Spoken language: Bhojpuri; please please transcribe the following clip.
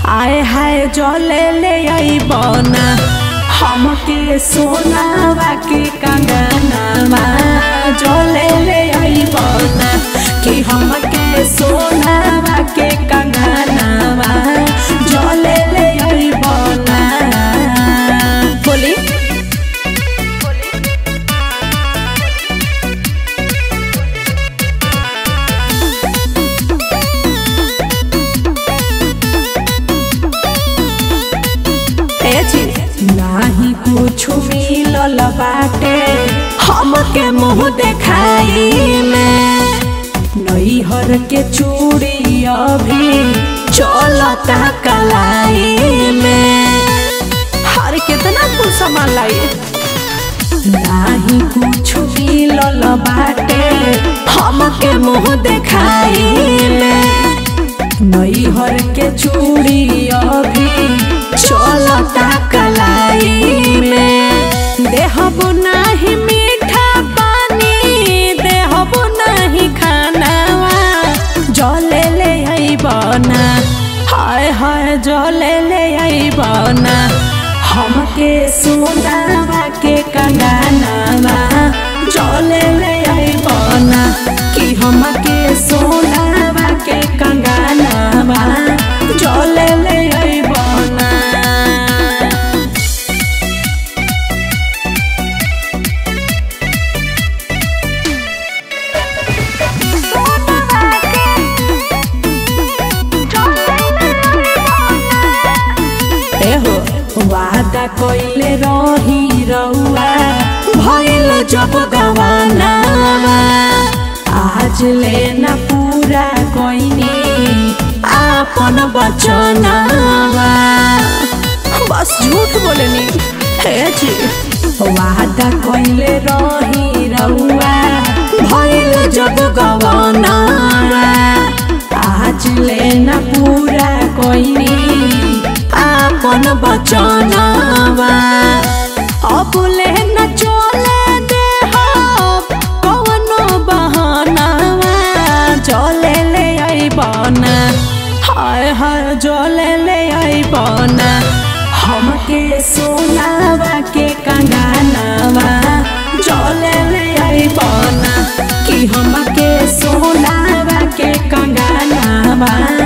आए हाय जले ले आई बना हमके सोनावा के कंगनवा जले ले आई बना कि हमके सोनावा के कंगनवा जले ले आई बना। बोली नाही कुछ मिलल बाटे हमके मुँह देखाई में नैहर के चूड़ी अभी चलता कलाई में हर कितना कुछ सामान लाई। नाही कुछ मिलल बाटे हमके मुँह देखाई में नैहर के चूड़ी अभी चलता कलाई में देहबो नाही मीठा पानी देहबो नाही खानावा जले ले आई बना हाय हाय जले ले आई बना हमके सोनावा के कंगनवा जले ले आई बना कि हमके सोनावा के कंगनवा जले ले आई बना। वादा कोइले रही रउआ भइल जब गवानावा आज लेना पूरा कोइनी आपन बचनावा बस झूठ बोलेनी हे जी। वादा कोइले रही रउआ भइल जब गवानावा आज लेना पूरा कोइनी आपन बचनावा अब लेना चले दे कवनो बहानावा जले ले आई बना हाय हाय जले ले आई बना हमके सोनावा के कंगनवा जले ले आई बना कि हमके सोनावा के कंगनवा